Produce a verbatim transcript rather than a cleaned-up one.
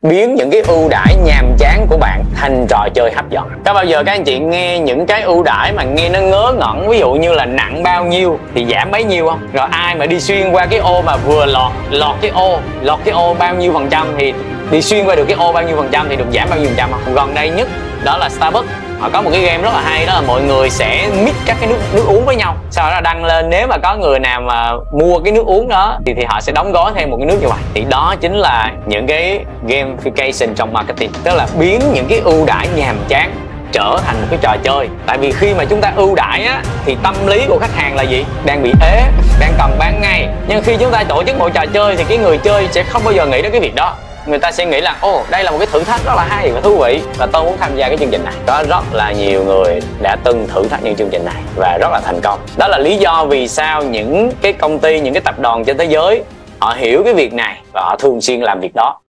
biến những cái ưu đãi nhàm chán của bạn thành trò chơi hấp dẫn. Có bao giờ các anh chị nghe những cái ưu đãi mà nghe nó ngớ ngẩn, ví dụ như là nặng bao nhiêu thì giảm bấy nhiêu không? Rồi ai mà đi xuyên qua cái ô mà vừa lọt lọt cái ô lọt cái ô bao nhiêu phần trăm thì đi xuyên qua được cái ô bao nhiêu phần trăm thì được giảm bao nhiêu phần trăm không? Gần đây nhất đó là Starbucks, họ có một cái game rất là hay, đó là mọi người sẽ mix các cái nước nước uống với nhau, sau đó đăng lên. Nếu mà có người nào mà mua cái nước uống đó thì thì họ sẽ đóng gói thêm một cái nước như vậy. Thì đó chính là những cái gamification trong marketing, tức là biến những cái ưu đãi nhàm chán trở thành một cái trò chơi. Tại vì khi mà chúng ta ưu đãi á thì tâm lý của khách hàng là gì? Đang bị ế, đang cần bán ngay. Nhưng khi chúng ta tổ chức một trò chơi thì cái người chơi sẽ không bao giờ nghĩ đến cái việc đó. Người ta sẽ nghĩ là ồ, oh, đây là một cái thử thách rất là hay và thú vị và tôi muốn tham gia cái chương trình này. Có rất là nhiều người đã từng thử thách những chương trình này và rất là thành công. Đó là lý do vì sao những cái công ty, những cái tập đoàn trên thế giới họ hiểu cái việc này và họ thường xuyên làm việc đó.